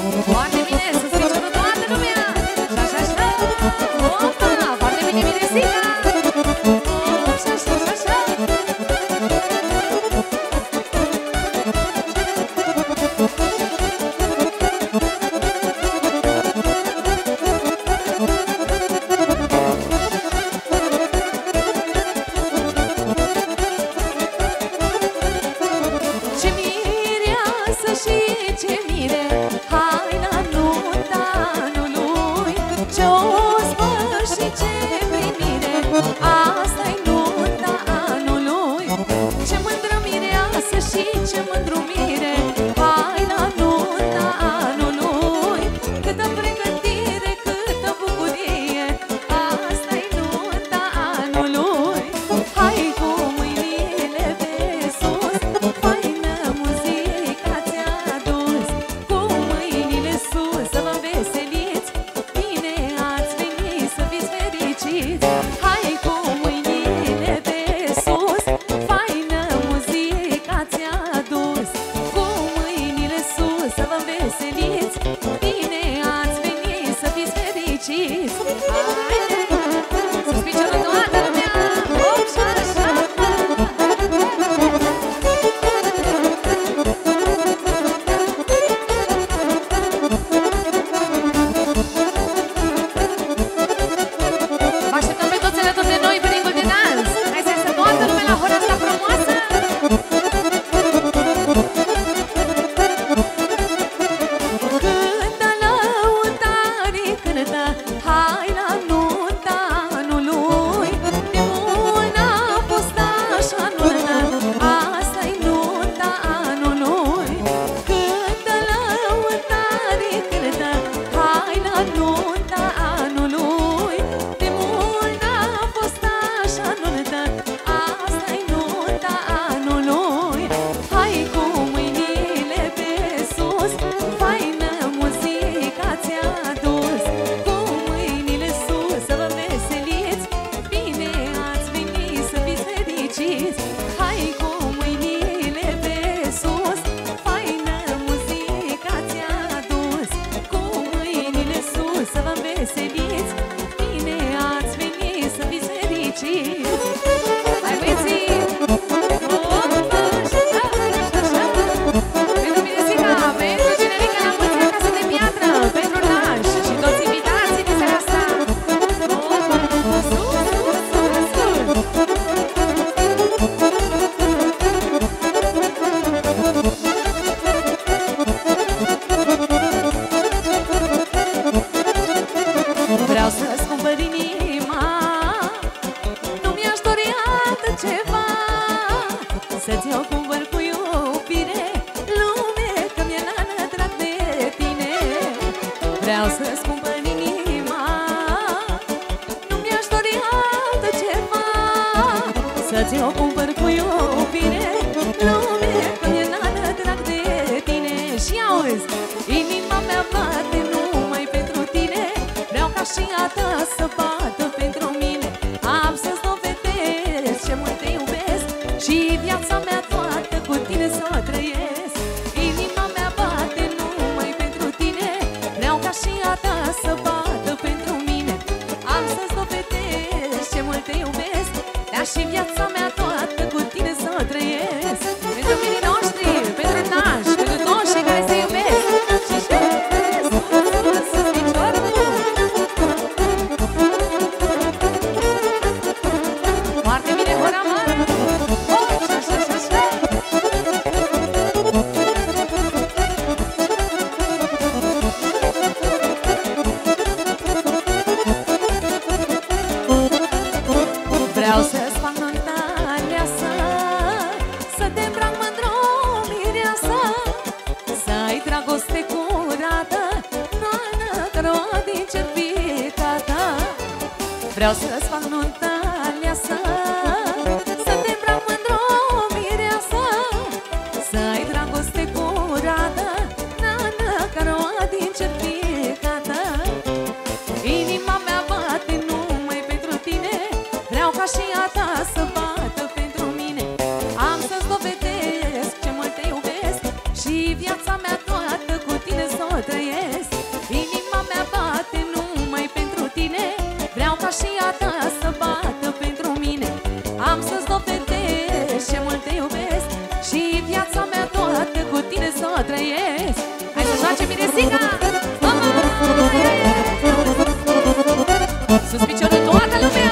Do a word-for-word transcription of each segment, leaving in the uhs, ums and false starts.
Foarte bine, să strice cu toată lumea. Și așa, așa. Opa, foarte bine, Mirezica. Așa, așa, așa. Vreau să-ți fac nunta aleasă, să te îmbrac mândr-o mireasă, să ai dragoste curată, nană, ca roa din cer plecată. Inima mea bate numai pentru tine, vreau ca și a ta să bată pentru mine. Am să-ți dovedesc ce mult te iubesc și viața mea toată cu tine s-o trăiesc. Inima mea bate numai pentru tine, vreau ca și a ta să bată pentru mine. Am să-ți dovedesc ce mult te iubesc și viața mea toată cu tine să o trăiesc. Hai să joace Mirezica! Sus piciorul toată lumea!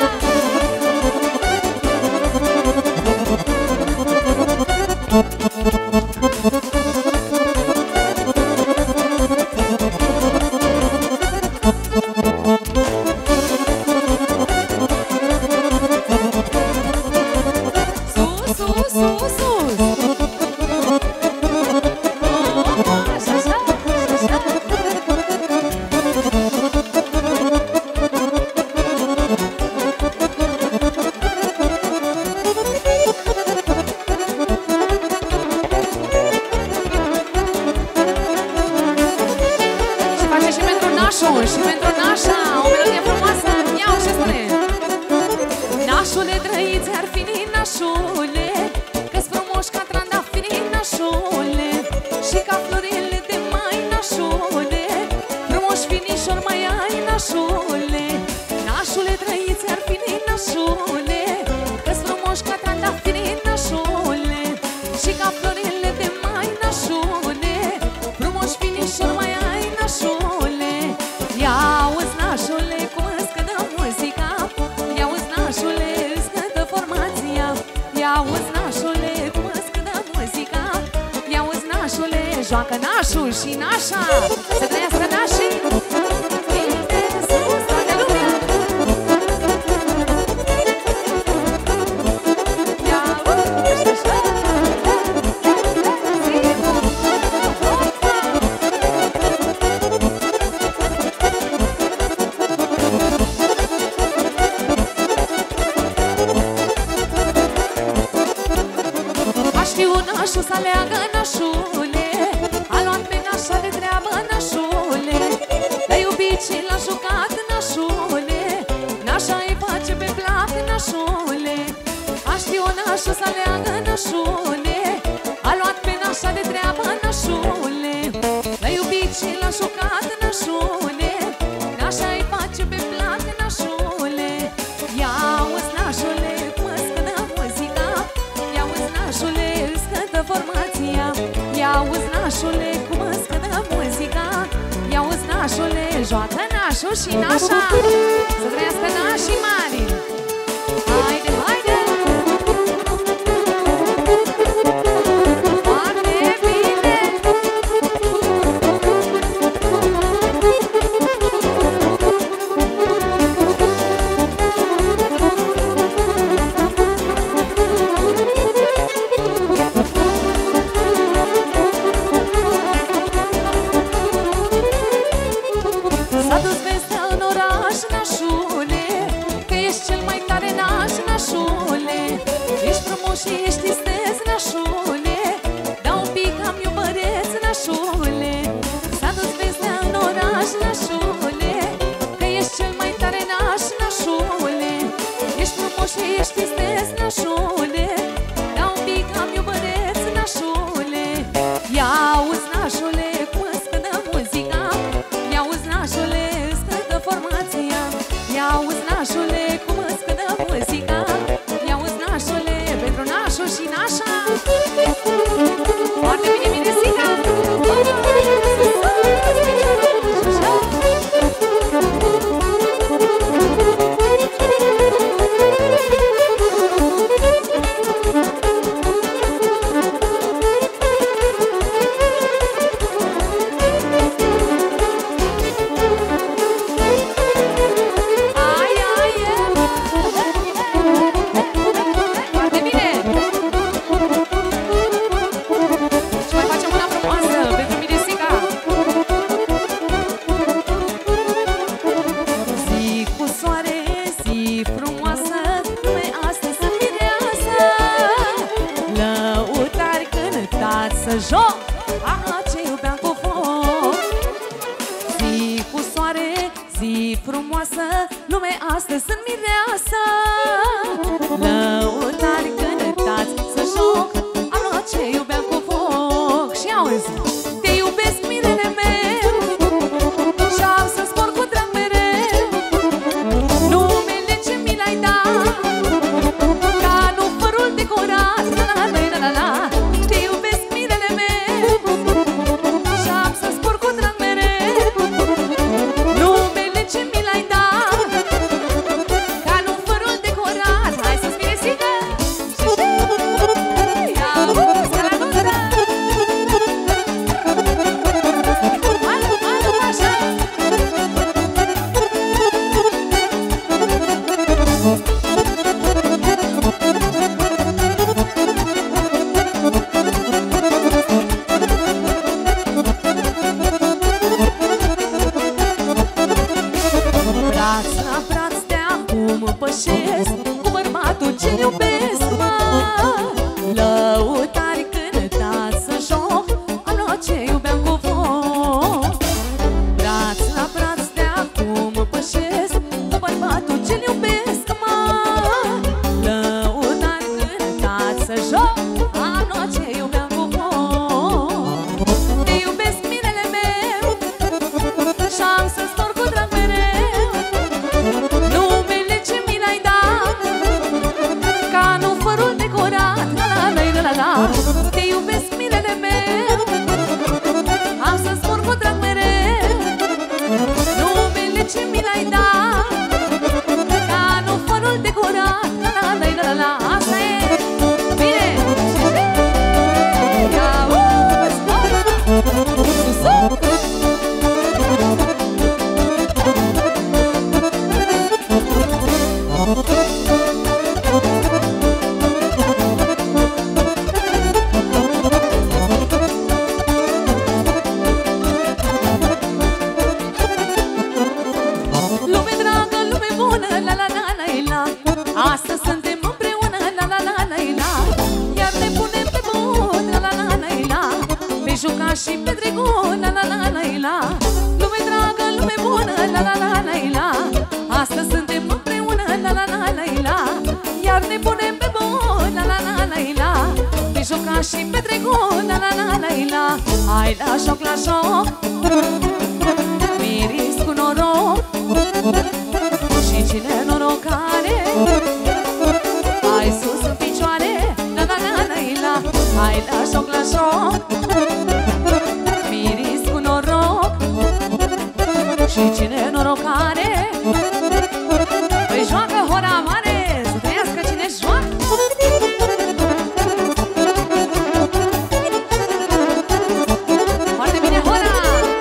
Sus, sus, sus, sus! Așa, așa, așa! Și pentru nașa, o melodie frumoasă, iau ce spune. Nașule, trăiți ar fi nașule, că-s frumoși ca trandafirii, nașule, și ca florile de mai, nașule, frumoși finișori mai ai, nașule. Nașule, trăiți ar fi nașule, că-s frumoși ca trandafirii, nașule, și ca florile de mai, nașule, frumoși finișori mai ai, nașule. Ia-uzi, nașule, cum îți cântă muzica, ia-uzi, nașule, îți cântă formația. Ia-uzi, nașule, cum îți cântă muzica, ia-uzi, nașule, joacă nașul și nașa. Să trăiască nașii! Bine sus, toată lumea! Ia-uzi, așa! Nașul să aleagă, nașule, a luat pe nașa de treabă, nașule, l-a iubit și l-a jucat, nașule, nașa îi face pe plac, nașule. A știu nașul să aleagă, nașule, a luat pe nașa de treabă, nașule, l-a iubit și l-a jucat, nașule, nașa îi face pe plac, nașule. Ia-uzi, nașule, cum îți cântă muzica, ia-uzi, nașule, formația. Ia-uzi, nașule, cum îți cântă muzica, ia-uzi, nașule, joacă nașul și nașa. Să trăiască nașii mari. Haide, haide! Foarte bine! S-a dus vestea în oraș, nașule, că ești cel mai tare naș, nașule. Ești frumos și ești isteț, nașule, dar un pic am iubăreț, nașule. S-a dus vestea în oraș, nașule, că ești cel mai tare naș, nașule. Ești frumos și ești isteț, nașule, dar un pic am iubăreț, nașule. Ia-uzi, nașule, cum îți cântă muzica, ia-uzi, nașule, îți cântă formația. Ia-uzi, nașule, cum îți cântă muzica, ia-uzi, nașule, pentru nașul și nașa. Foarte bine, Mirezica! să joc a ce iubeam cu foc. Zi cu soare, zi frumoasă, lume astăzi sunt mireasă. Lăutari cântați să joc a ce iubeam cu foc. Și auzi, te iubesc mirele meu, și Petregun, la la la la la. Lume dragă, lume bună, la la la la la. Astăzi suntem împreună, la la la la la. Iar ne punem pe bun, la la la la la. Pe joca și Petregun, la la la la la. Hai la joc, la joc, miris cu noroc. Și cine norocare, hai sus în picioare, la la la la la. Hai la joc, la joc, miris cu noroc. Și cine norocare, îi joacă hora mare. Să trăiască cine joacă. Foarte bine hora.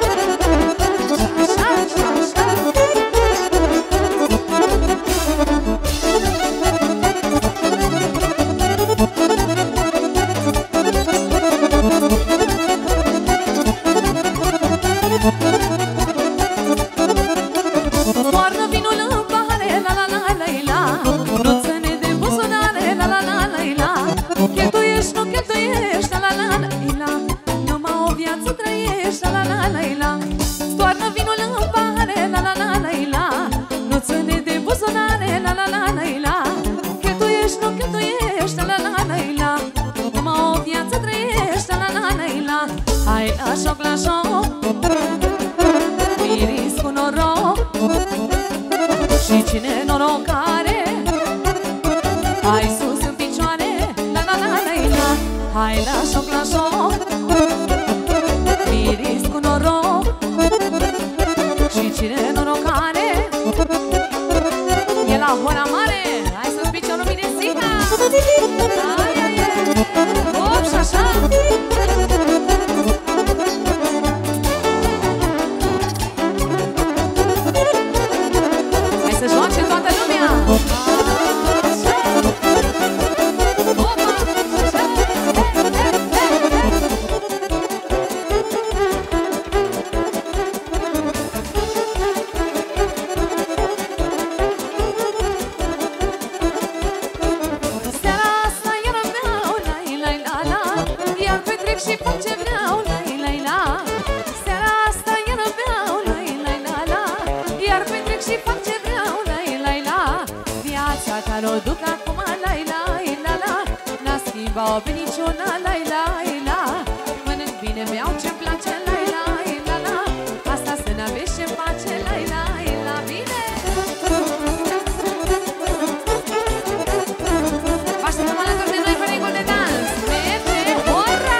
Așa, așa, așa. Toarnă vinul în pahare, la la la la la. Nu ține de buzunare, la la la la la. Cheltuiești, nu cheltuiești, la la la la la. Numai o viață trăiești, la la la la la. Toarnă vinul în pahare, la la la la la. Nu ține de buzunare, la la la la la. Cheltuiești, nu cheltuiești, la la la la la. Numai o viață trăiești, la la la la la. Hai la joc, la joc, miris cu noroc. Și cine norocare, hai sus în picioare, la la la la la. Hai la joc, la joc, miris cu noroc. Și cine norocare, e la hora mare. Hai sus piciorul, mirezica. Ai, ai, ai. Hop și așa. Hai să joace toată lumea. Opa! Seara asta iar beau, la la la la. Iar petrec și fac ce vreau, la la la. Seara asta iar beau, la la la la. Iar petrec și fac ce vreau, la la la. Viața care o duc acum, la la la la. N-a schimbat-o pe niciuna, la la la. Mănânc bine, beau ce-mi place, la la la la. Asta să n-aveți ce-mi face, la la la. Bine! Vă așteptăm alături de noi pe reguli de dans. Merge hora!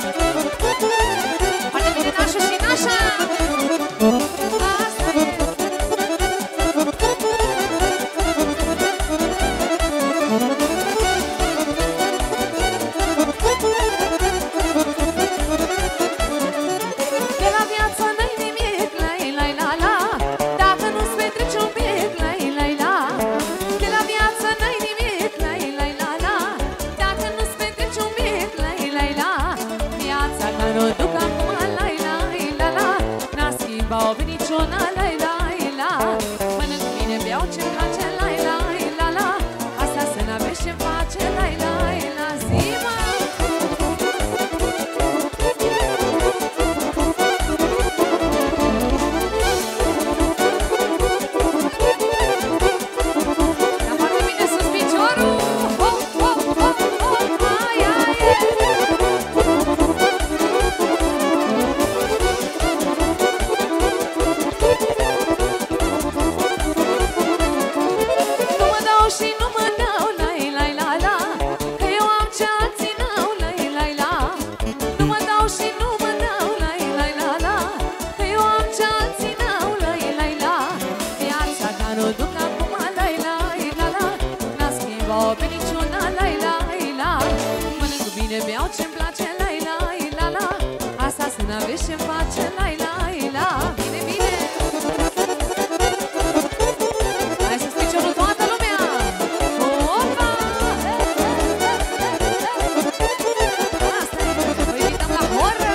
Foarte bine, nașu și nașa! Asta e! De la viață n-ai nimic, la la la la. Dacă nu-ți petreci un pic, la la la. De la viață n-ai nimic, la la la la. Dacă nu-ți petreci un pic, la la la. Viața care o duc acum, la la la la. N-a schimbat-o pe niciuna, la la la. Mănânc bine, beau ce-mi place, la la la la. Asta să n-aveți ce-mi face, la la la. Zi-mă! Dar foarte bine sus piciorul! Hop, hop, hop, hop! Ai, ai, ai! Nu mă dau și nu mă dau, la la la la. Că eu am ce alții n-au, la la la. Nu mă dau și nu mă dau, la la la la. Că eu am ce alții n-au, la la la. Viața care o duc acum, la la la la. N-a schimbat-o pe niciuna, la la la. Mănânc bine, beau ce-mi place, la la la la. Asta să n-aveți ce-mi face, la la la. Bine, bine! Hai să-ți piciorul toată lumea! Opa! Asta e! Vă invităm la horă!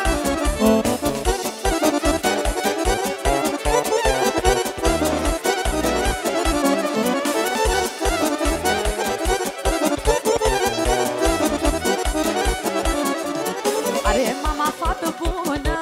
Are mama fată bună,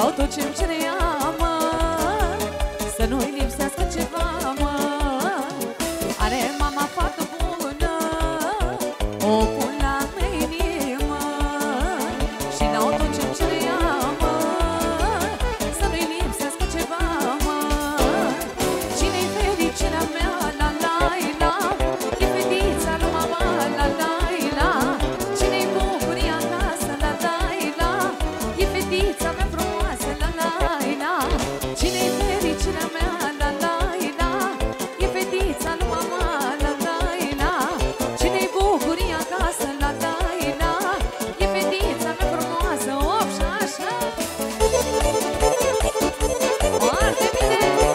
dau tot ce-mi cere ea, mă, să nu-i lipsească ceva, mă. Are mama foarte bună, o pun la inimă și dau tot ce-mi cere ea, mă, să nu-i lipsească ceva, mă. Cine-i fericirea mea, la la la, e fetița lui mama, la la la. Cine-i bucuria acasă, la la la, e fetița mea frumoasă, la la la. Cine-i fericirea mea, la la la, e fetița lui mama, la la la. Cine-i bucuria acasă, la la la, e fetița mea frumoasă, op și așa. Foarte bine!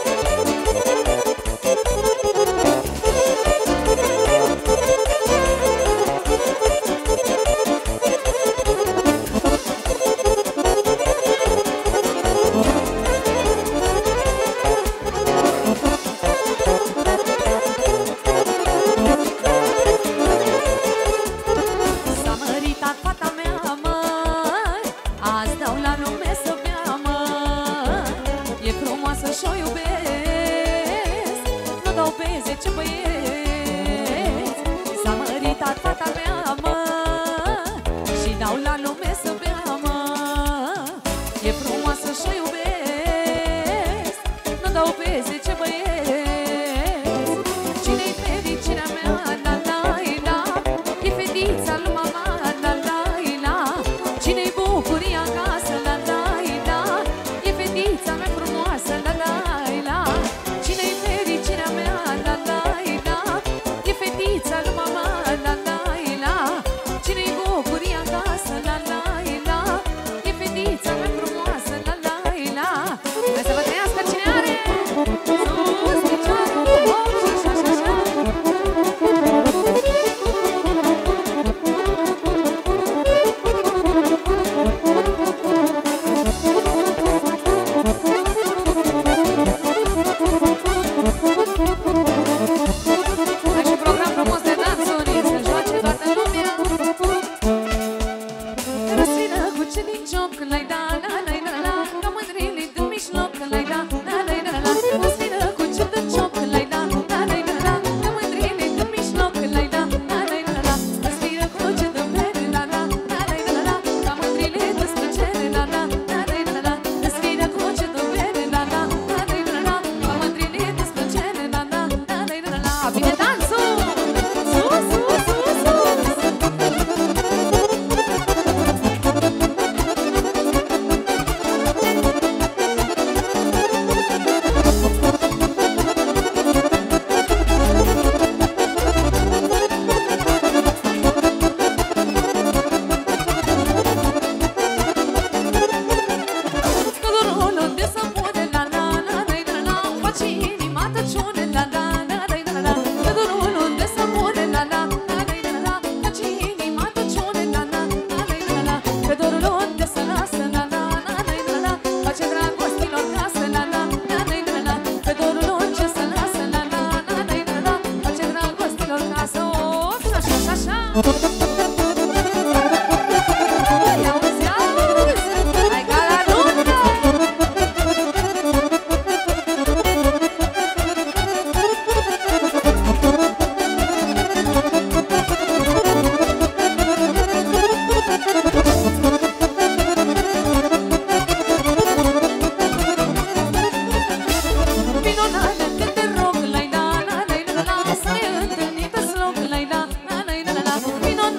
S-a măritat fata mea, mă, azi dau la lume să bea, mă. E frumoasă și-o iubesc, nu dau pe zece băieți. S-a măritat fata mea, mă, și dau la lume să bea, mă. E frumoasă și-o iubesc, nu dau pe zece băieți. Cine-i fericirea mea, la la la, e fetița lui mama, la la la. Cine-i bucuria acasă, la la la, e fetița mea frumoasă, la la la. Cine-i fericirea mea, la la la, e fetița lui mama, la la la. Cine-i bucuria acasă, la la la, e fetița mea frumoasă, la la la. Hai să vă trăiască cine are sus picioarul, hop și așa și așa. Hai și program frumos de dansuri, să joace toată lumea. Răsfină cu ce din cioc, la-i da, la-i da, la, ca mândrile din mijloc, la-i da, la-i da, la. Răsfină cu ce din cioc, la-i da, la-i da, la, ca mândrile din mijloc, la-i da, la-i da, la. Răsfină cu ce din bere, la, la, la-i da, la, ca mândrile din străcere, la, la, la-i da, la. Răsfină cu ce din bere, la, la, la-i da, la, ca mândrile din străcere, la, la, la-i da, la. Bine dansul! Sus, sus, sus, sus! Codorul unde să pune, la la la la la la, face inima tăciune, la la la la la la. Codorul unde să pune, la la la la la la, face inima tăciune, la la la la la la. Codorul unde să lasă, la la la la la la, face dragostilor casă, la la la la la la. Codorul unde să lasă, la la la la la la, face dragostilor casă, op și așa și așa. Auzi, auzi, hai ca la nuntă! Vino la lângă, te rog, la la la la la la, să ne întâlnim pe sloc, la la la la la la. Vino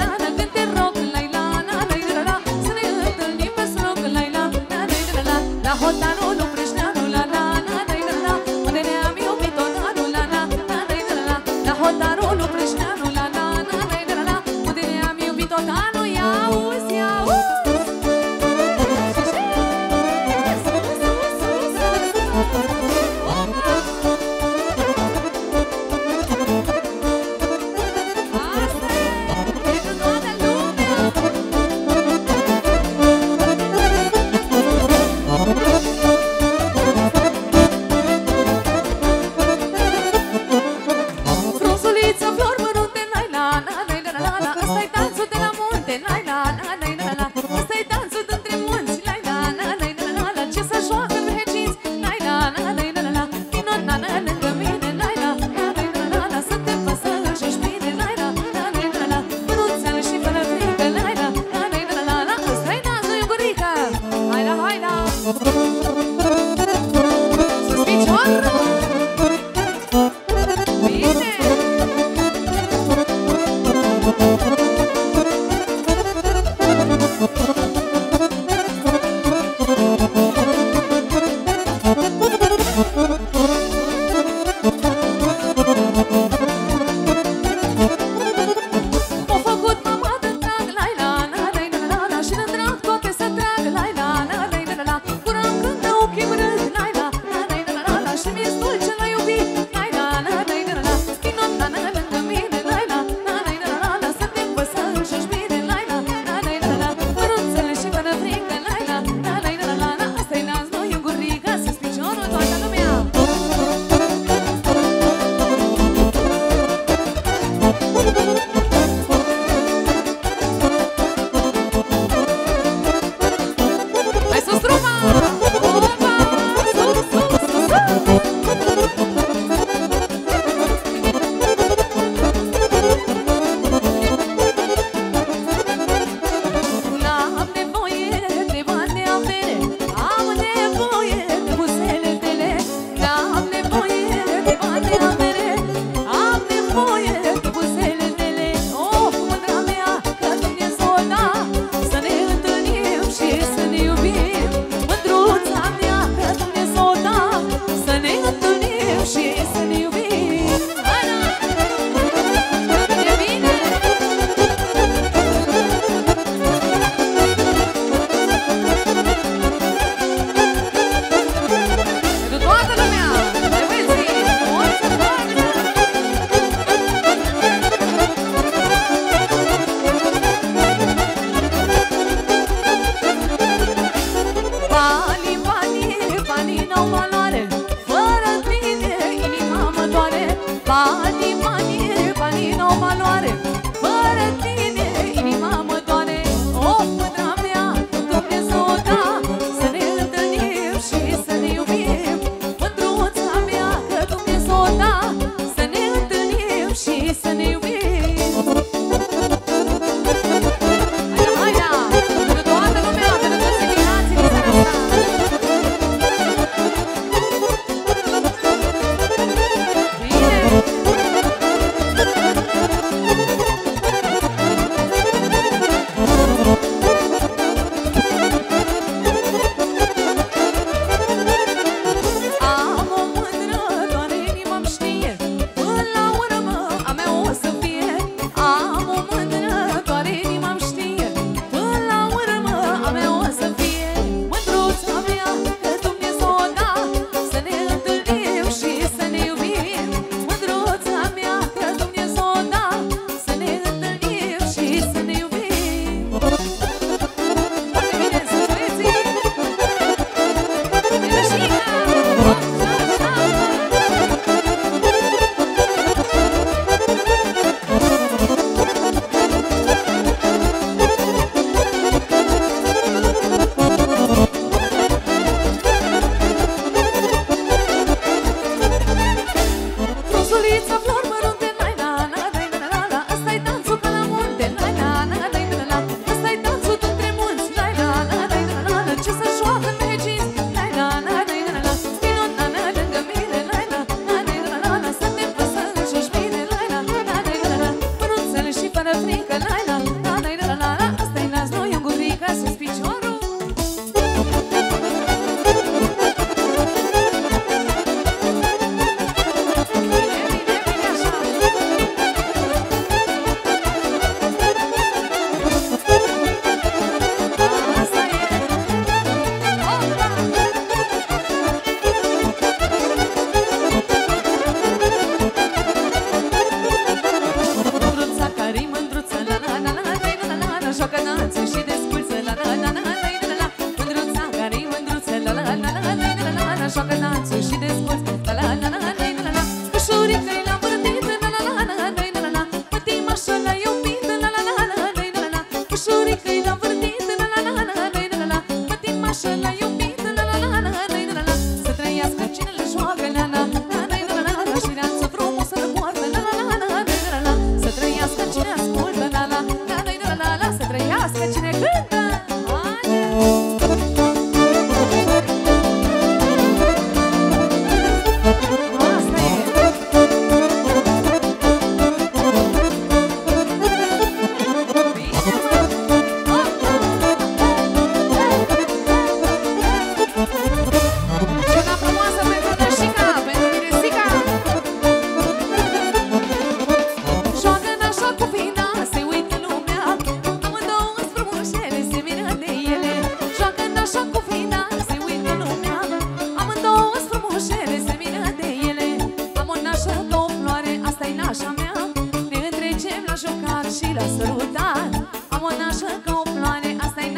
Cine cântă? Haide!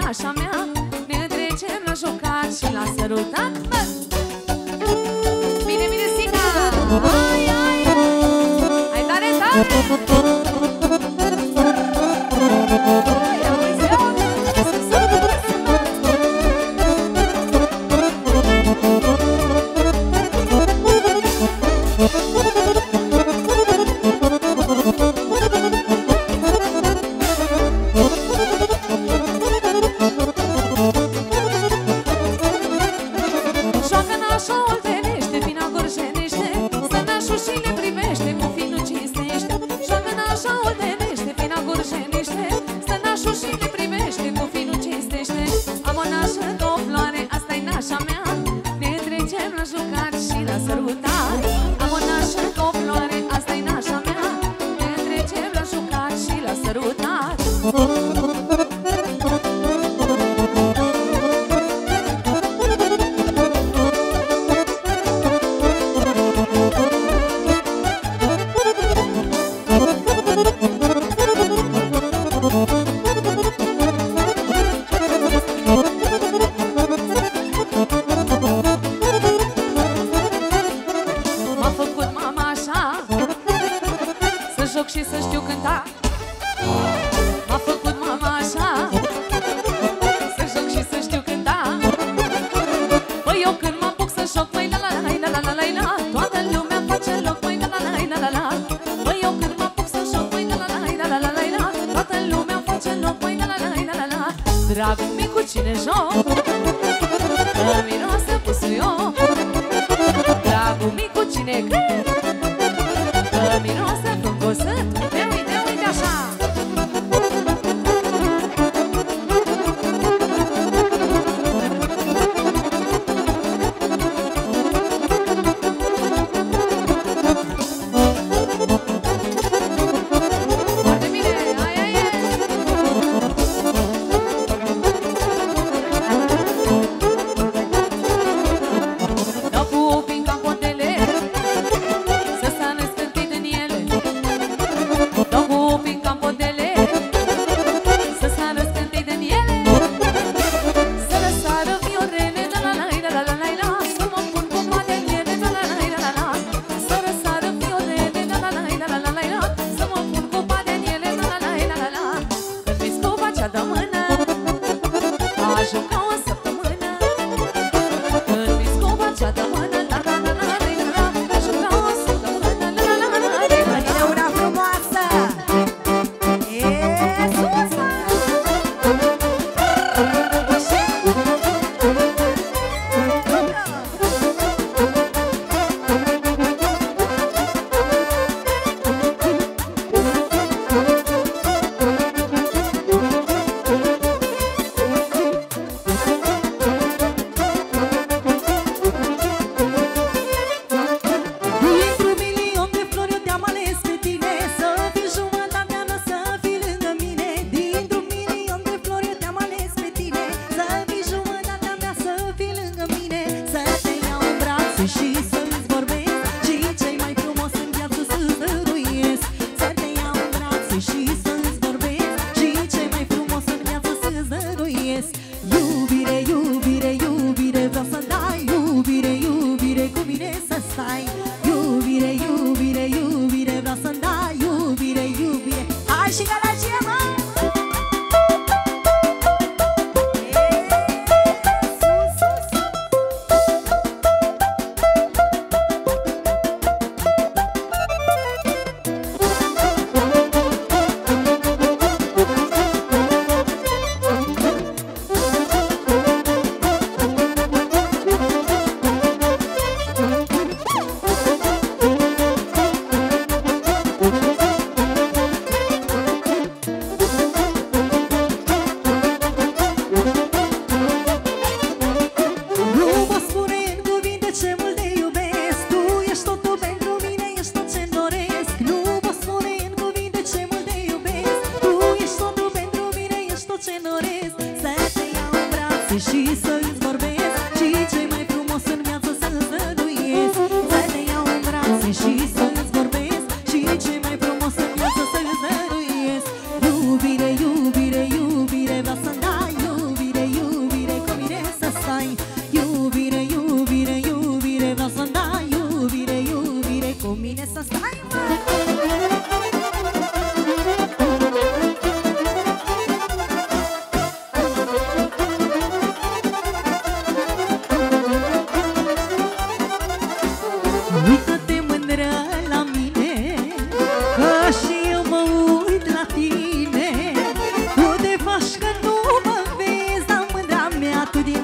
nașa mea, ne trecem la jucat și la sărutat, bă! Bine, bine, Sica! Ai, ai, ai! Hai tare, tare! Dragul micu, cine joc? Că miroase pusuioc. Dragul micu, cine cânt? Că miroase fângosânt. Uite, uite, uite așa! Iubire, iubire, iubire, vreau să-mi dai iubire.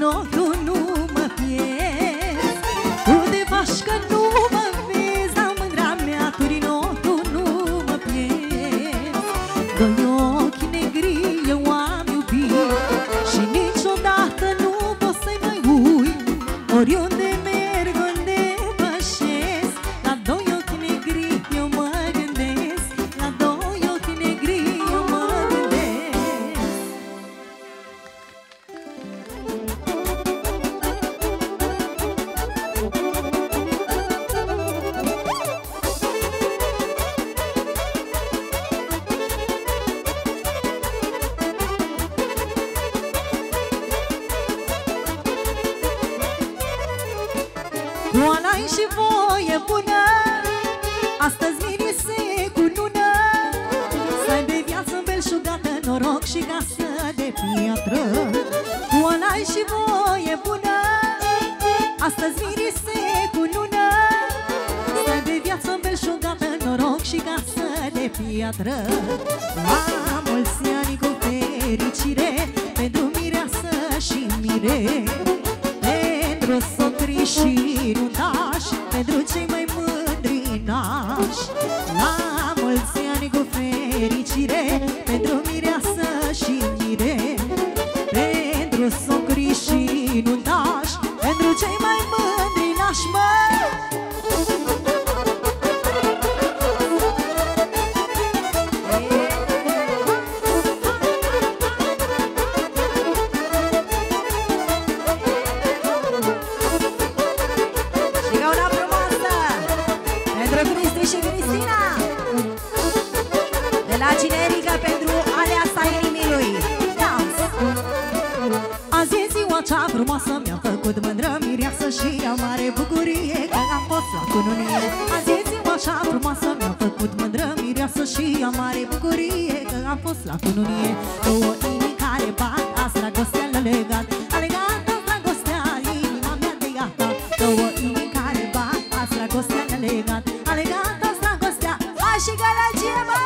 ochi tu nu mă pierzi. Tu de vașcă nu mă vezi, dar mândra mea tu din ochi tu nu mă pierzi. Doi ochi negri eu am iubit și niciodată nu pot să-i mai uit. Oriunde merg, unde pășesc, la doi ochi negri eu mă gândesc. La doi ochi negri eu mă gândesc. Oala-i și voie bună, astăzi mirise cu nună. Să aibă viață belșugată, noroc și casă de piatră. Oala-i și voie bună, astăzi mirise cu nună. Să aibă viață belșugată, noroc și casă de piatră. La mulți ani cu fericire, pentru mireasă și mire, pentru socri și nunași, pentru cei mai mândri nași. La mulți ani cu fericire, pentru mireasă și mire, pentru socri și nunași, pentru cei mai mândri nași, mă! Cea frumoasă mi-a făcut mândră mireasă și am mare bucurie că am fost la cununie. Azi e ziua cea frumoasă mi-a făcut mândră mireasă și am mare bucurie că am fost la cununie. Două inimi care bat, azi dragostea le-a legat, a legat azi dragostea inima mea de gata. Două inimi care bat, azi dragostea le-a legat, a legat azi dragostea. Hai și gălăgie, bă!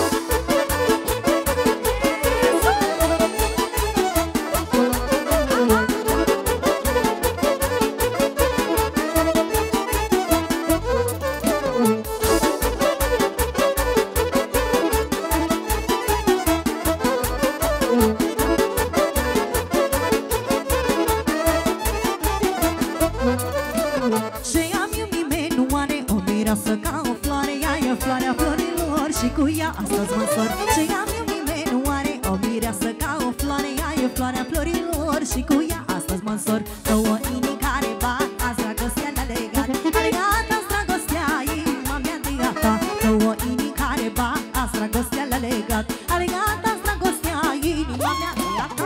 Cu ea astăzi mă sor. Ce am eu nimeni nu are o mireasă ca o floare. Ea e floarea florilor și cu ea astăzi mă sor. Două inimi care bat, azi dragostea le-a legat, a legat azi dragostea inima mea de gata. Două inimi care bat, azi dragostea le-a legat, a legat azi dragostea inima mea de gata.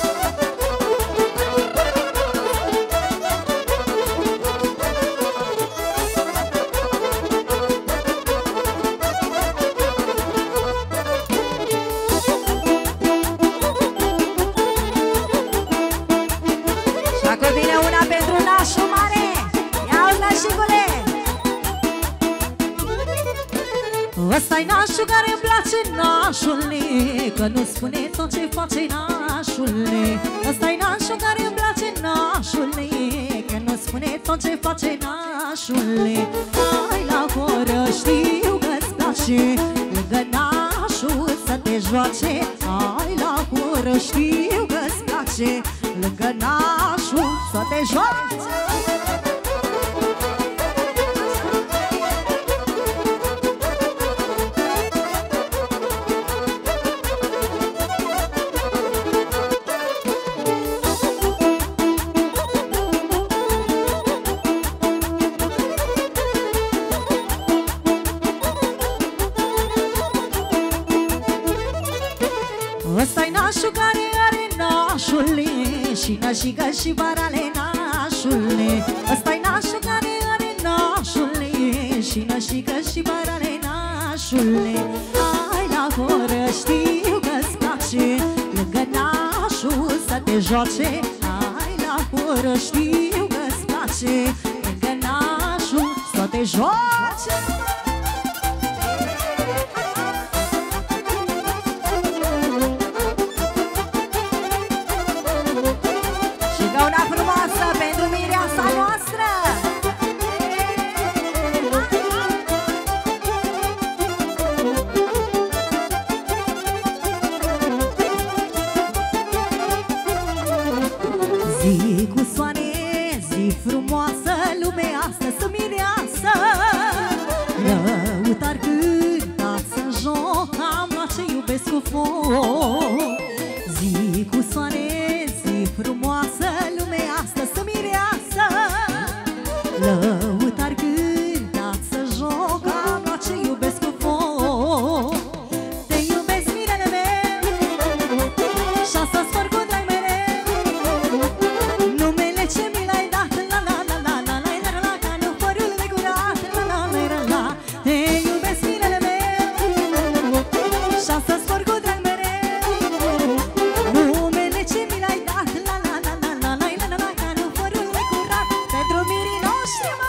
Ăsta-i nașul care îmi place, nașule, că nu spune tot ce face, nașule. Ăsta-i nașul care îmi place, nașule, că nu spune tot ce face, nașule. Hai la horă, știu că-ți place, lângă nașul să te joace. Hai la horă, știu că-ți place, lângă nașul să te joace. Ăsta-i nașul care are nașule, și nașică și varale nașule. Ăsta-i nașul care are nașule, și nașică și varale nașule. Hai la horă, știu că-ți place, lângă nașul să te joace. Hai la horă, știu că-ți place, lângă nașul să te joace. Și ca una Zi cu soare, zi frumoasă, lumea asta să mireasă. Lăutar cântați în joc, am luat ce iubesc cu foc. Zi cu soare, zi frumoasă, lumea asta să mireasă. Lăutar cântați în joc, am luat ce iubesc cu foc. Te iubesc, mirele meu, și-asta spăr cu drag mereu. Numele ce mi l-ai dat, la la la la la la la la, ca nu părul necurat, la la la la la. Te iubesc, mirele meu, și-asta spăr cu drag mereu. Numele ce mi l-ai dat, la la la la la la la la, ca nu părul necurat, pentru mirii noștri, mă.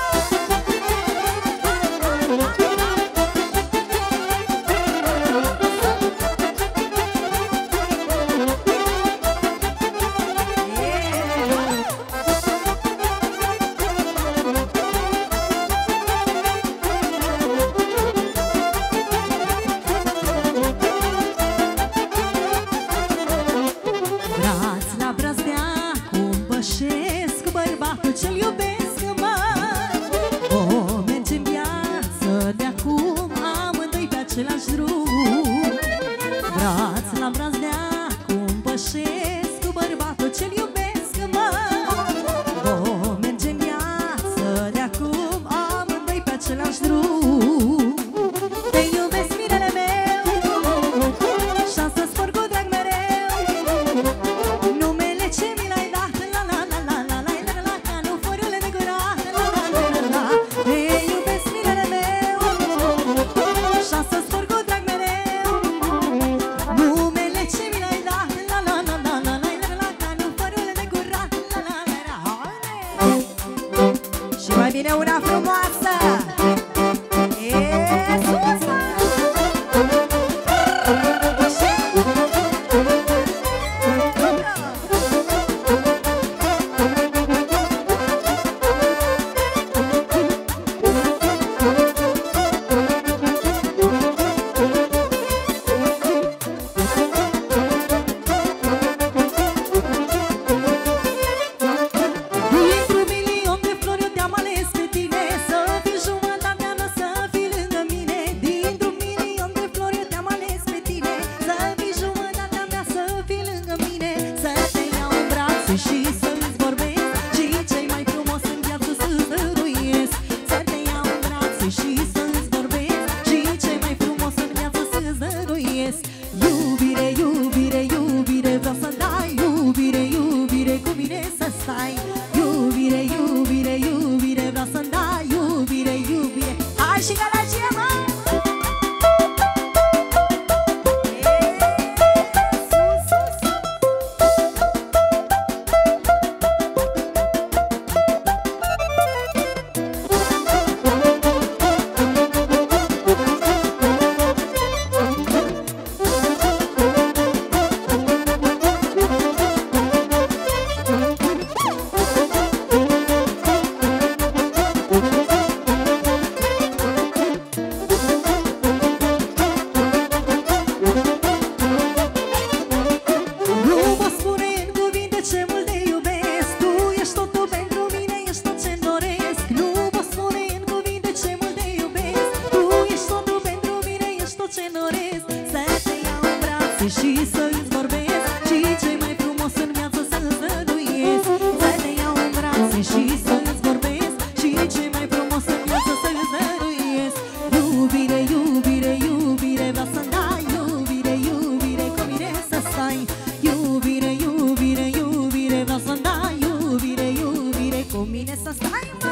Braț la braț de acum pășesc cu bărbatul ce-l iubesc, mă. O merge în viață de acum, amândoi pe același drum. Braț la braț de acum pășesc cu bărbatul ce-l iubesc, mă. O merge în viață de acum, amândoi pe același drum. Te iubesc, mirele meu, și-asta spor cu drag mereu. Numele ce mi l-ai dat, la la la la la la la la, ca nu fărule necurat, la la la la la. Te iubesc, mirele meu, și-asta spor cu drag mereu. Numele ce mi l-ai dat, la la la la la la la la, ca nu fărule necurat, la la la la. Și mai bine una frumoasă. E sus! Dintr-un milion de flori eu te-am ales pe tine, să fii jumătatea mea, să fii lângă mine. Dintr-un milion de flori eu te-am ales pe tine, să fii jumătatea mea, să fii lângă mine. Să te iau în brațe și să-ți vorbesc, și cei mai frumos în viață să-ți dăruiesc. Să te iau în brațe și să-ți vorbesc, și cei mai frumos în viață să-ți dăruiesc. Iubire, iubire, iubire, vreau să dai. Iubire, iubire, cu mine să stai. Iubire, iubire, iubire, vreau să dai. Iubire, iubire, hai și gălăgie, mă! Sus, sus! Nu vă spune în cuvinte ce mult te iubesc. Tu ești totul pentru mine, ești tot ce-mi doresc. Nu vă spune în cuvinte ce mult te iubesc. Tu ești totul pentru mine, ești tot ce-mi doresc. Să te iau în brațe și să-ți vorbesc, și cei mai frumos în viață să-ți dăruiesc. Să te iau în brațe și să-ți vorbesc, și cei mai frumos în viață să-ți dăruiesc. Iubire, iubire, iubire, vreau să dai. Iubire, iubire, cu mine să stai. Iubire, iubire, iubire, vreau să dai. Iubire, iubire, cu mine să stai, mă!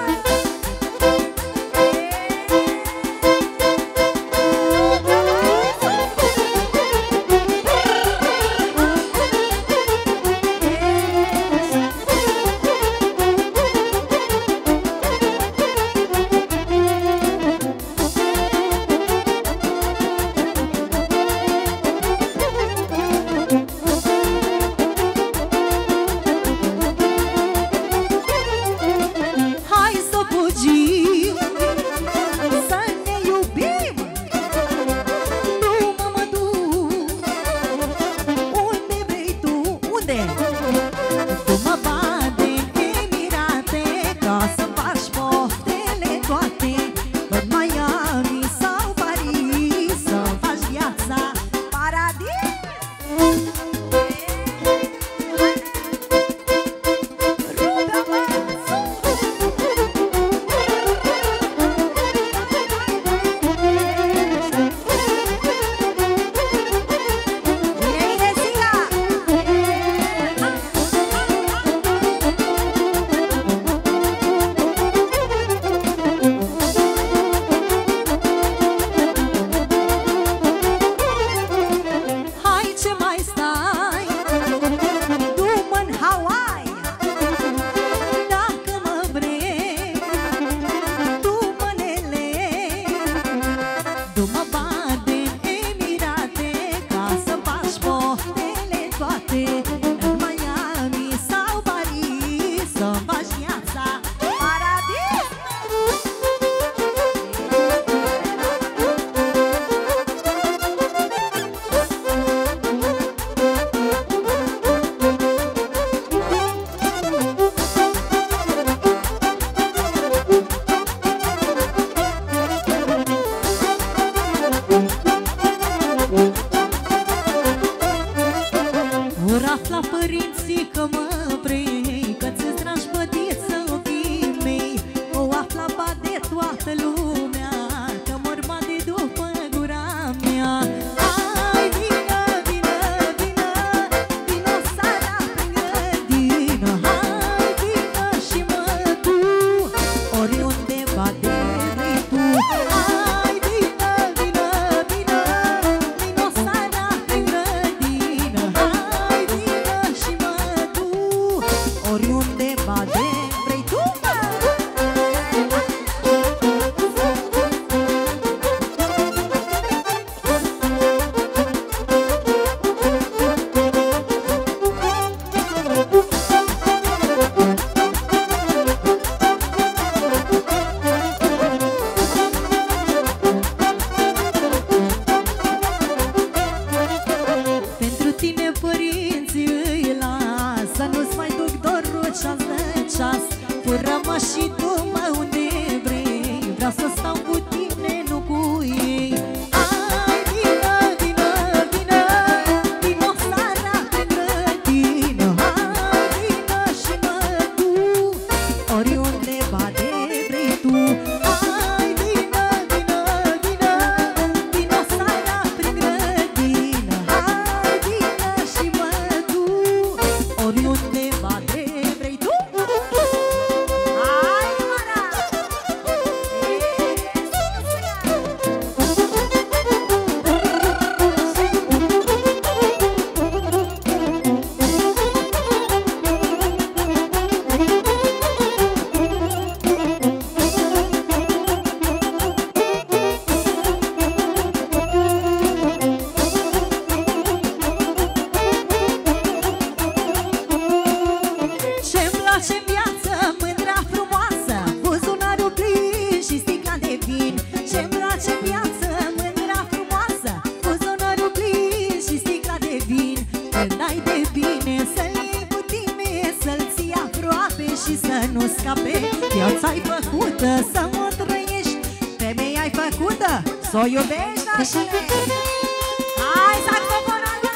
nu scape. Viața-i făcută să o trăiești, femeia-i făcută să o iubești, nașule. Hai, saxofonată!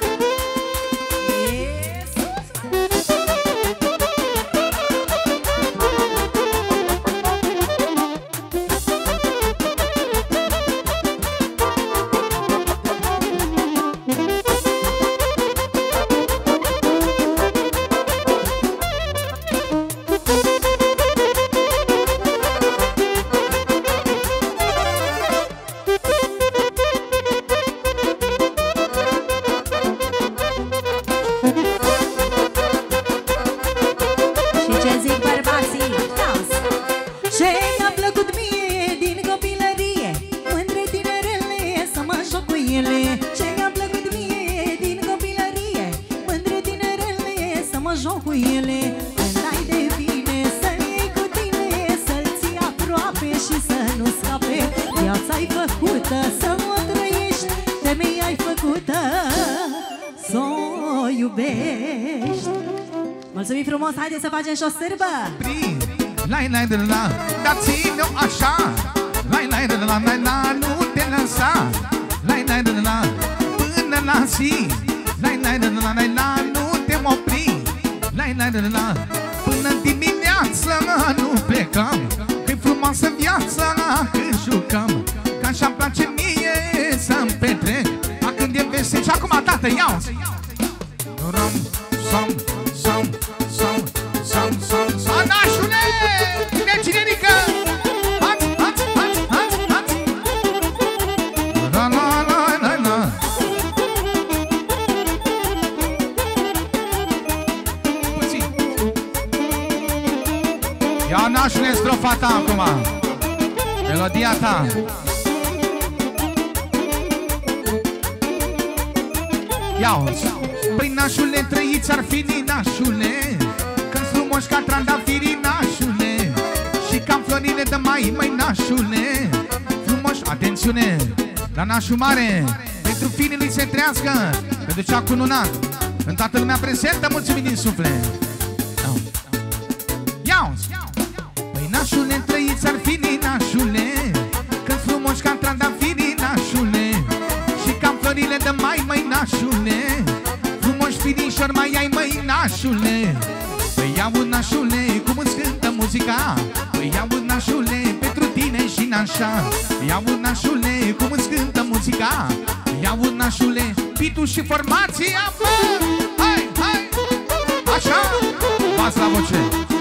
Mulțumim frumos, haideți să facem și o sârbă. Lai, lai, de la, dar ține-o așa. Lai, lai, de la, lai, la, nu te lăsa. Lai, lai, de la, până la zi. Lai, lai, de la, lai, la, nu te opri. Lai, lai, de la, până dimineață nu plecăm. Că-i frumoasă viața când jucăm. Că așa-mi place mie să-mi petrec. A când e vesel și acum, tată, iau. Rom, som, som, som, som, som, som. Nașule! Cine, cinerică? Hați, hați, hați, hați, hați. La, la, la, la, la. Puțin. Ia, nașule, strofa ta acum. Melodia ta. Ia-o-ți. Păi nașule, trăiți ar fi din nașule, când frumoși ca trandafirii, nașule, și cam florile de mai, măi, nașule. Frumoși, atențiune, la nașul mare, pentru finii se trească, pentru cea cununat, în toată lumea prezentă, mulțumim din suflet. Ia-o-ți. Păi nașule, trăiți ar fi din nașule, când frumoși ca trandafirii, nașule, și cam florile de mai, măi, nașule. Finișor mai ai, măi, nașule. Păi iau un nașule, cum îți cântă muzica. Păi iau un nașule, pentru tine și n-așa. Iau un nașule, cum îți cântă muzica. Iau un nașule, pitul și formația, mă. Hai, hai, așa, bas la voce.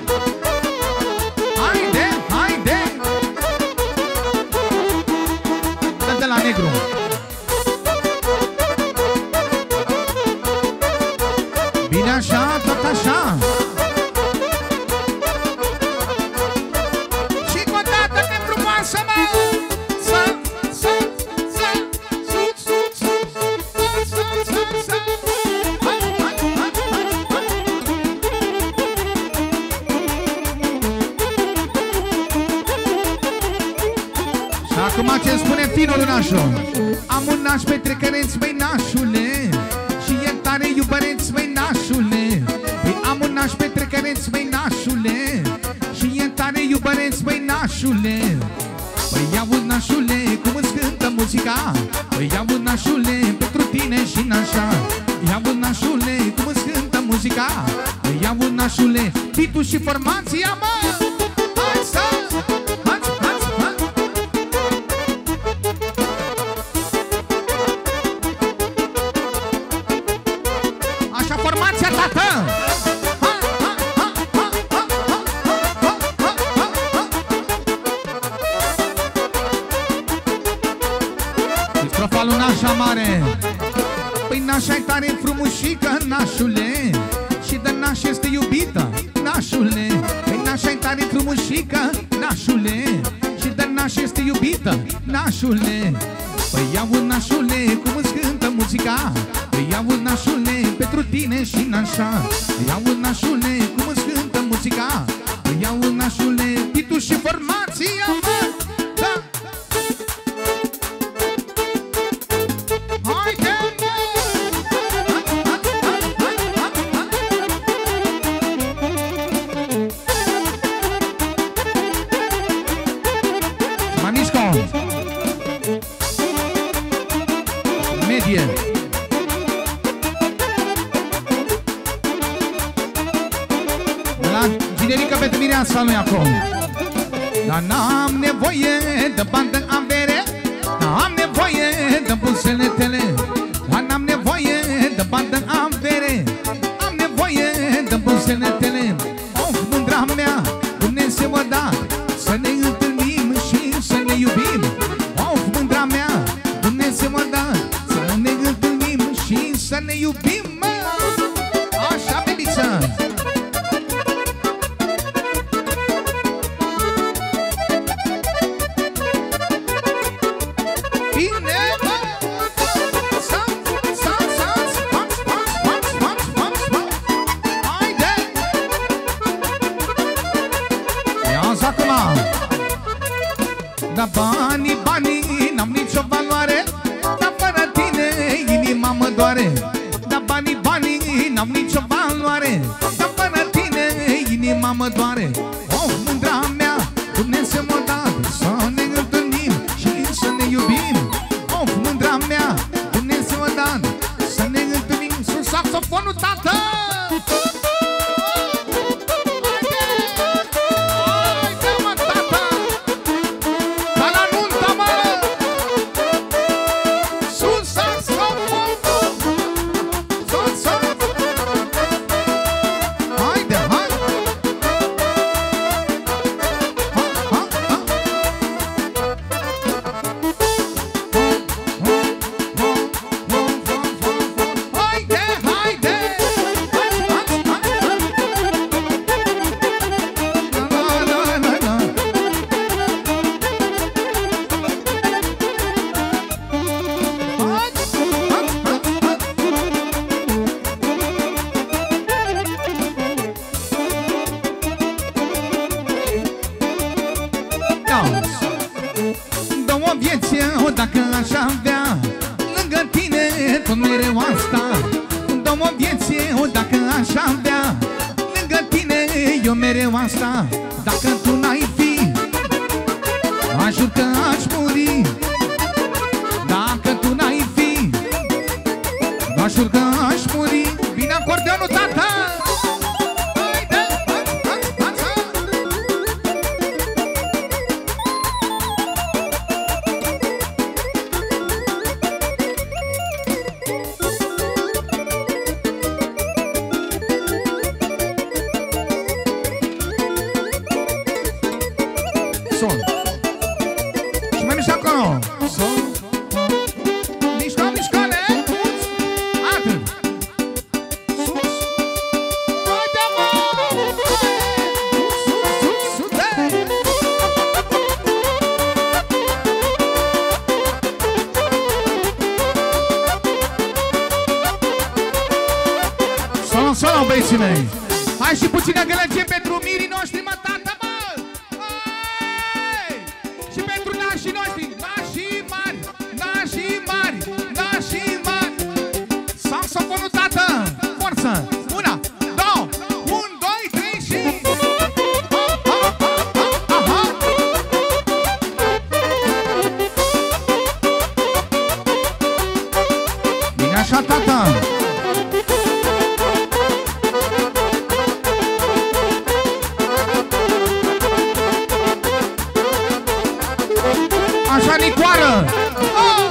Haide, haide. Dă de la negru. Bine așa, tot așa. Și cu o dată de frumoasă, mă. Să, să, să, să, să, să, să, să, să. Hai, hai, hai, hai, hai. Și acum ce spune finul nașul? Am un naș petrecăreț, băi, nașule, și e tare iubăreț, băi, nașule. Păi am un naș petrecăreț, băi, nașule, și e tare iubăreț, băi, nașule. Păi iau un nașule, cum îți cântă muzica. Păi iau un nașule, pentru tine și n-așa. Iau un nașule, cum îți cântă muzica. Păi iau un nașule, titul și formația, mă. Hai să, hați, hați, hați. Așa formația, tată. Strofa lui nașa mare. Păi nașa-i tare frumușică, nașule, și de naș este iubită, nașule. Păi nașa-i tare frumușică, nașule, și de naș este iubită, nașule. Păi iau un nașule, cum îți cântă muzica. Păi iau un nașule, pentru tine și n-așa. Iau un nașule, cum îți cântă muzica. Păi iau un nașule, titul și formația, mă. Da. Tinerică pentru mireasa lui acolo. Dar n-am nevoie de bani de avere, n-am nevoie de buzele tale. Dar n-am nevoie de bani de avere, am nevoie de buzele tale. Of, mândra mea, Dumnezeu a dat să ne întâlnim și să ne iubim. Of, mândra mea, Dumnezeu a dat să ne întâlnim și să ne iubim, mă! Așa, bebiță! Da banii, banii, n-am nicio valoare, dar fără tine inima mă doare. Da banii, banii, n-am nicio valoare, dar fără tine inima mă doare. Oh, mândra mea, Dumnezeu m-a dat să ne întâlnim și să ne iubim. Oh, mândra mea, Dumnezeu m-a dat să ne întâlnim. Sus saxofonul, tată! Dacă aș avea lângă tine tot mereu asta, dă-mi o vieție, o dacă aș avea lângă tine eu mereu asta. Dacă tu n-ai fi, aș jur că aș muri. Dacă tu n-ai fi, aș jur că aș muri. Vine acordeonul, tata! Și mai mișcă acolo. Mișcă, mișcă-le. Atât. Sus. Uite, mă! Sus, sus, sus, sus. Solo, solo, băieții mei. Hai și puțină gălăgie pentru mirii noștri, mă, tată, mă! Și pentru nașii noștri, nașii mari, nașii mari, nașii mari. Saxofonul, tată, forță! Una, două, un, doi, trei și... Ha, ha, ha, ha, ha, ha. Bine așa, tată! Așa, Nicoară! Oh!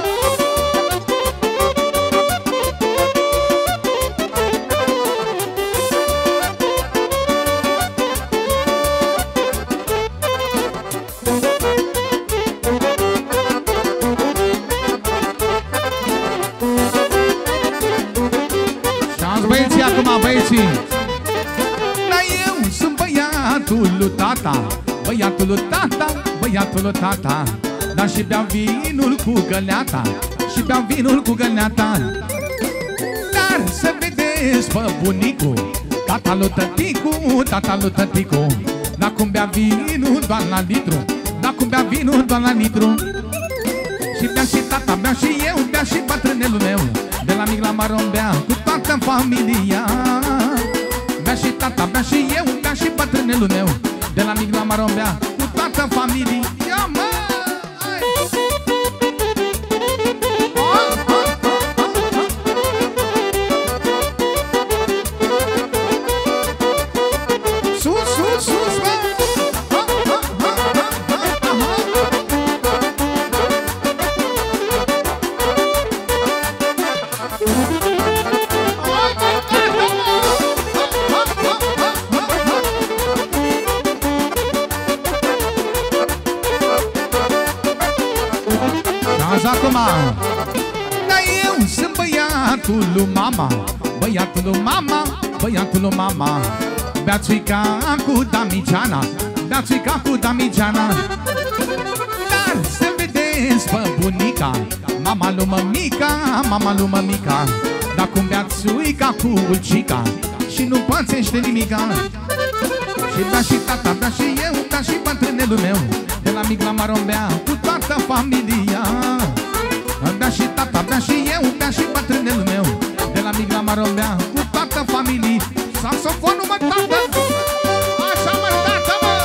Și-ați băieții acum, băieții! Dar eu sunt băiatul lui tata, băiatul lui tata, băiatul lui tata. Dar și beau vinul cu găleata, și beau vinul cu găleata. Dar să vedeți, bă, bunicul, tata lui tăticu, tata lui tăticu. Dar cum bea vinul doar la litru, dar cum bea vinul doar la litru. Și bea și tata, bea și eu, bea și bătrânelul meu. De la mic la maron bea cu toată familia. Bea și tata, bea și eu, bea și bătrânelul meu. De la mic la maron bea cu toată familia. Mă! Sus, sus, acum. Dar eu sunt băiatul lui mama, băiatul lui mama, băiatul lui mama. Bea-țuica cu Damiceana, bea-țuica cu Damiceana. Dar să vedeți pe bunica, mama lui mămica, mama lui mămica. Dar cum bea-țuica cu ulcica și nu pățește nimica. Și bea și tata, bea și eu, bea și bătrânelul meu. De la mic la maron bea cu toată familia. Bea și tata, bea și eu, bea și bătrânelul meu. De la mic la maron bea cu toată familia. Saxofonul mă tată, așa mă tată mă.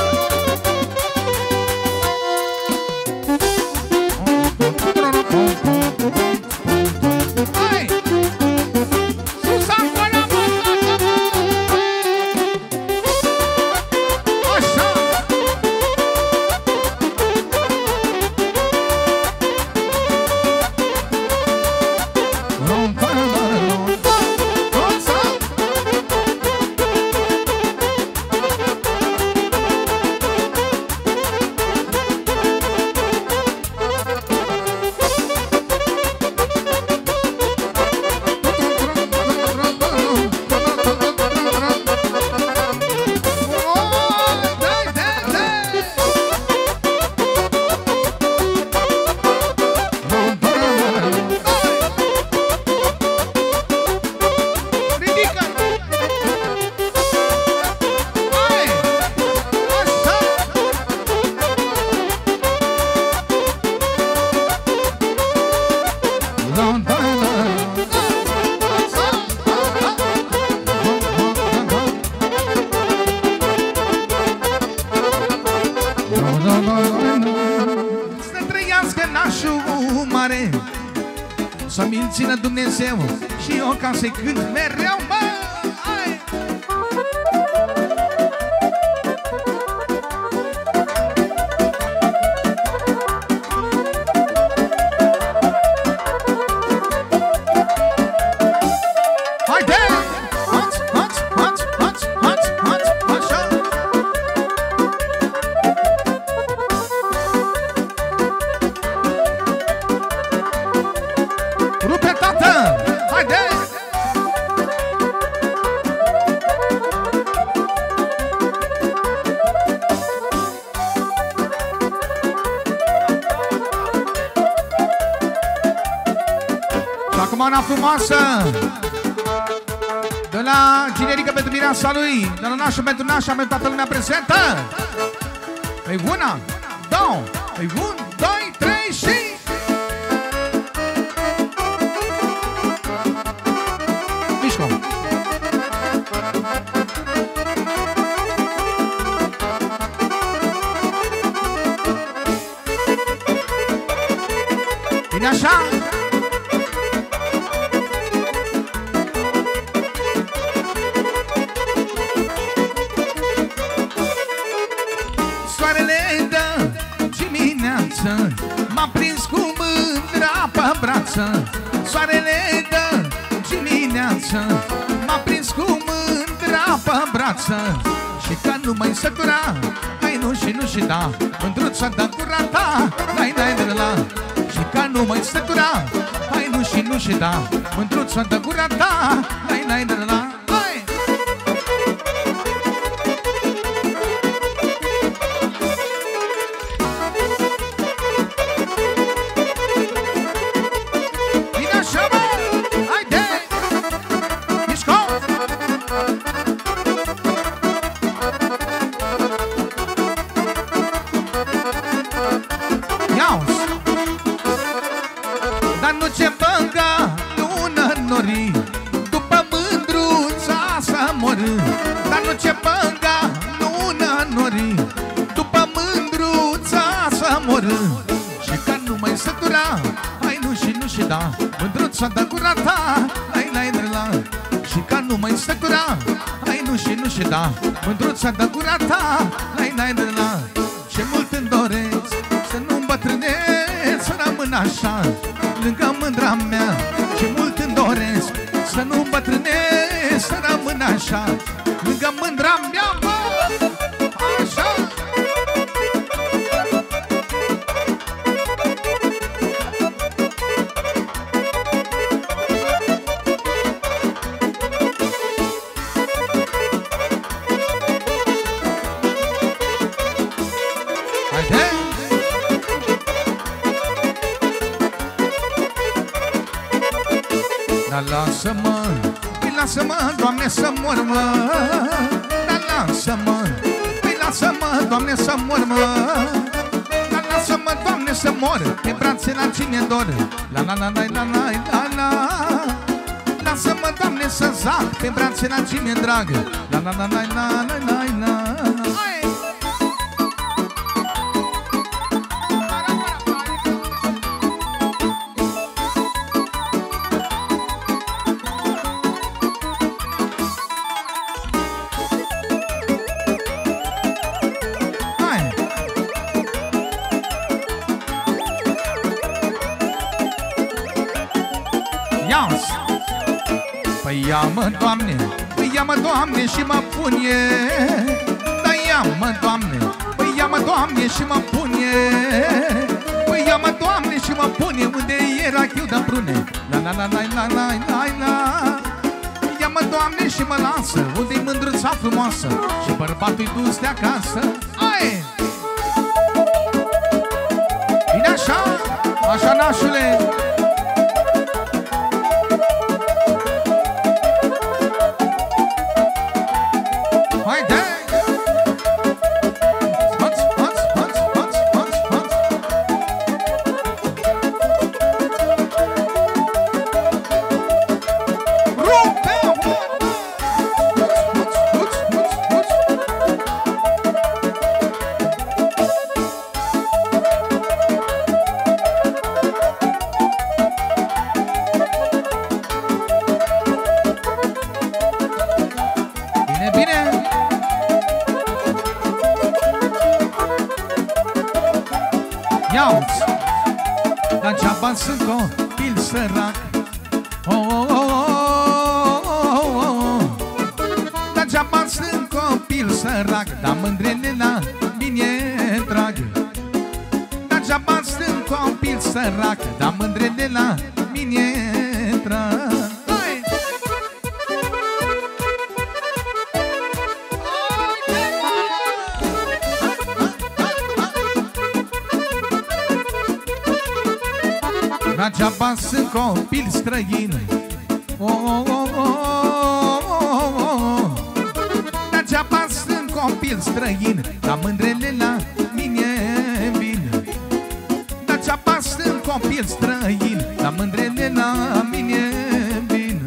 Hai! Sus acolo mă tată mă. Așa! Să trăiască nașul mare, să mi-l țină Dumnezeu și eu ca să-i cânt mereu, mă! Hai! Haide! Hați, hați, hați, hați, hați, hați, așa! Rupe, tată! Haide! Și acum una frumoasă de la Ginerică pentru mireasa lui, de la nașul pentru nașa, pentru toată lumea prezentă. Păi una, două, păi un, doi, trei și... Mișco! Bine așa! Soarele dă dimineață, m-a prins cu mândra pe brață. Soarele dă dimineață, m-a prins cu mândra pe brață. Și că nu mai sătura, hai nu și nu și da, mândruța dă gura ta, lai lai de la. Și că nu mai sătura, hai nu și nu și da, mândruța dă gura ta, lai lai de la. Hai! Bine așa, mă! Haide! Mișco! Ia-uzi! Dar nu ce băga lună nori, după mândruța să moră. Dar nu ce băga lună nori, după mândruța să moră. Și că nu mai sătura, hai nu și nu și da, mândruța dă gura ta, lai lai de la. Și că nu mai sătura, hai nu și nu și da, mândruța dă gura ta, lai lai de la. Ce mult îmi doresc să nu îmbătrânesc, să rămân așa lângă mândra mea. Ce mult îmi doresc să nu îmbătrânesc, să rămân așa lângă mândra mea, mă! Așa! Dar lasă-mă, păi lasă-mă, Doamne, să mor, mă. Dar lasă-mă, păi lasă-mă, Doamne, să mor, mă. Dar lasă-mă, Doamne, să mor pe brațe la cine dor. La la la la la la la la. Lasă-mă, Doamne, să zac pe brațe la cine drag. La la la la la la la la. Păi ia-mă, Doamne, păi ia-mă, Doamne, și mă pune. Da, ia-mă, Doamne, păi ia-mă, Doamne, și mă pune. Păi ia-mă, Doamne, și mă pune unde era chiu de prune. La la la la la la la la. Ia-mă, Doamne, și mă lasă unde-i mândruța frumoasă și bărbatul-i dus de acasă. Ai! Bine așa, așa, nașule. Degeaba sunt copil sărac. Oh, oh, oh, oh, oh, oh. Degeaba sunt copil sărac, dar mândrele la mine trag. Degeaba sunt copil sărac, dar mândrele la mine trag. Degeaba sunt copil străin. Oh, oh, oh, oh, oh, oh. Degeaba sunt copil străin, dar mândrele la mine vin. Degeaba sunt copil străin, dar mândrele la mine vin.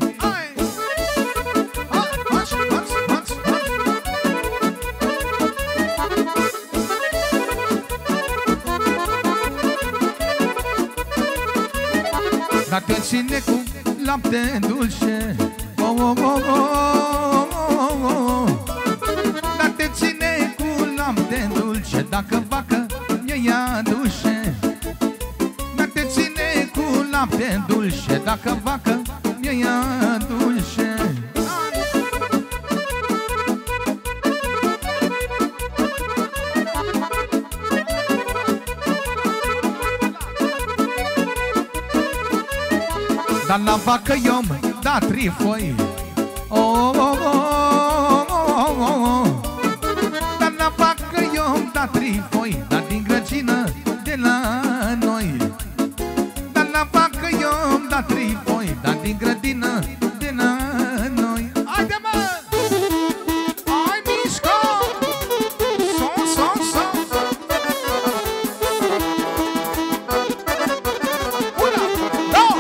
Dar te ține cu lapte dulce. Oh, oh, oh, oh, oh, oh. Dar te ține cu lapte dulce, dacă vacă mi-e aduce. Dar te ține cu lapte dulce, dacă vacă mi-e aduce. Dar la vacă eu-mi da trifoi. Oh, oh, oh, oh, oh, oh. Dar la vacă eu-mi da trifoi, dar din grăgină de la noi. Dar la vacă eu-mi da trifoi, dar din grădină de la noi. Haide, mă! Hai, mișcă! Son, son, son! Una, două!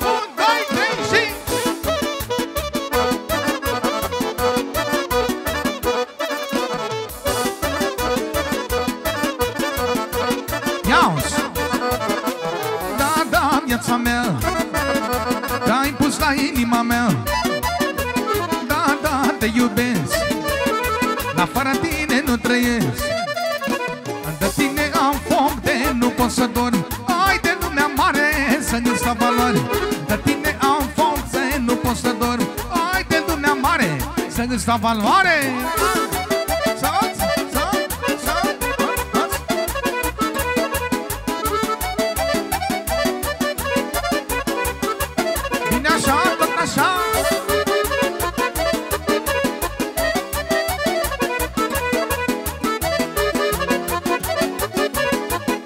Viața mea te-ai pus la inima mea. Da, da, te iubesc, dar fără tine nu trăiesc. De tine am foc de nu pot să dorm. Ai de lumea mare să nu stau valoare. De tine am foc de nu pot să dorm. Ai de lumea mare să nu stau valoare.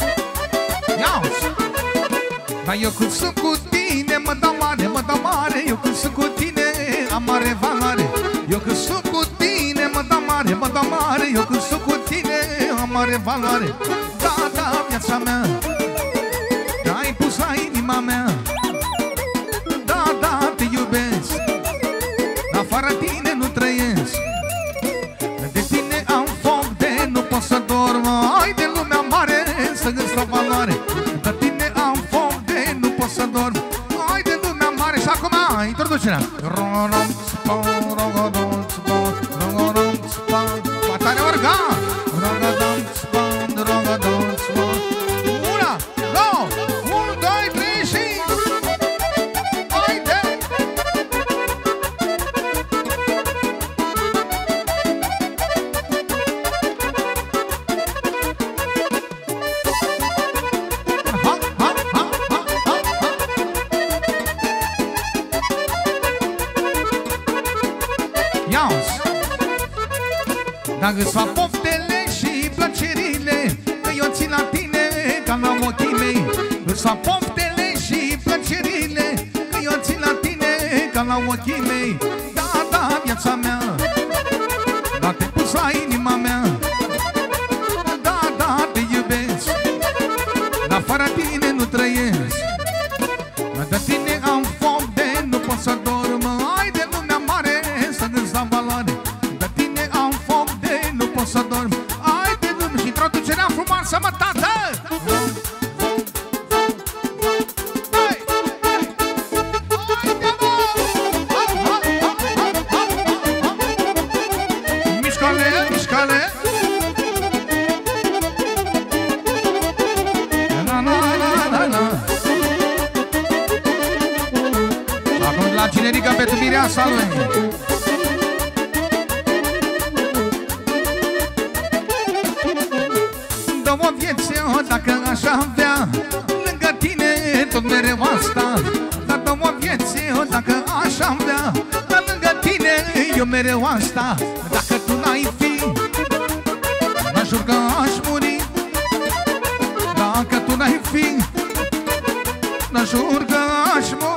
Dar eu cum sunt cu tine, mă dau mare, mă dau mare, eu când sunt cu tine am mare valoare. Eu când sunt cu tine mă dau mare, mă dau mare. Eu când sunt cu tine am mare valoare. Da, da, viața mea, te-ai pus la inima mea. Da, da, te iubesc, afară tine nu trăiesc. De tine am foc de nu pot să dorm. Ai de lumea mare să gândesc la valoare. De tine am foc de nu pot să dorm. Ai de lumea mare. Și acum introducerea. Patare organ. Una, două, unu, doi, trei și haide! Ha, ha, ha, ha, ha, ha. Ia-uzi! Dacă-ți fac poftele și plăcerile, că eu țin la tine ca la ochii mei. Îți fac poftele și plăcerile, că eu țin la tine ca la ochii mei. Da, da, viața mea, da, te pus la inima mea. Da, da, te iubesc, dar fără tine nu trăiesc. De tine am foc de nu pot să dorm. Ai de lumea mare să gândesc la valoare. De tine am foc de nu pot să dorm. Ai de lume și introducerea frumoasă, mă, tată! Hai! Haide, mă! Ha, ha, ha, ha, ha, ha, ha. Mișcă-le, mișcă-le! La, la, la, la, la. Acum la cinerica pentru mireasa lui. Dă-o viețe, dacă aș avea lângă tine tot mereu asta. Dar dă-o viețe, dacă aș avea lângă tine eu mereu asta. Dacă tu n-ai fi, mă jur că aș muri. Dacă tu n-ai fi, mă jur că aș muri.